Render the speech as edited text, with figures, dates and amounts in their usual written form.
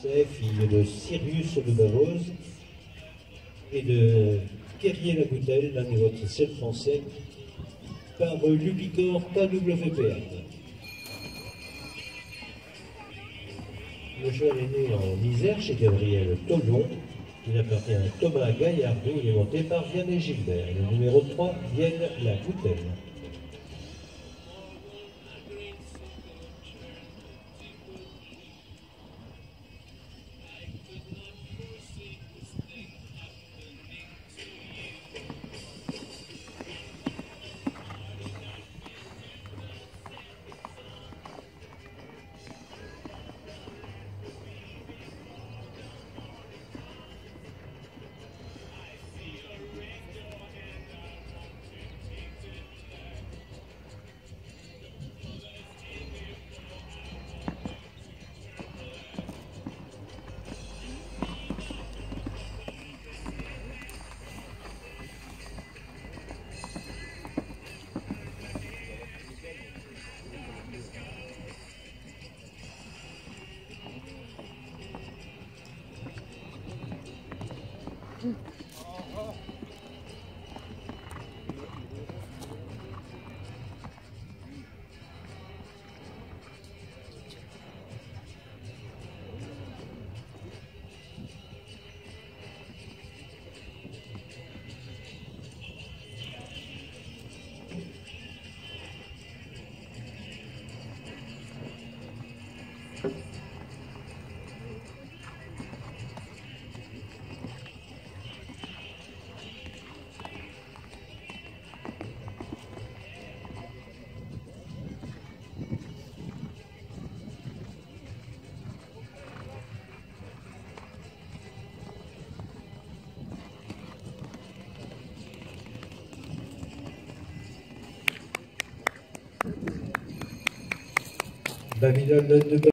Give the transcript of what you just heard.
C'est fille de Sirius de Davos et de Kerrier-la-Goutelle, l'un des votre seul français, par Lupicor KWPA. Le cheval est né en Isère chez Gabriel Tolon. Il appartient à Thomas Gaillardot. Il est monté par Vianney Gilbert. Le numéro 3, Vienne la Goutelle. Babylone de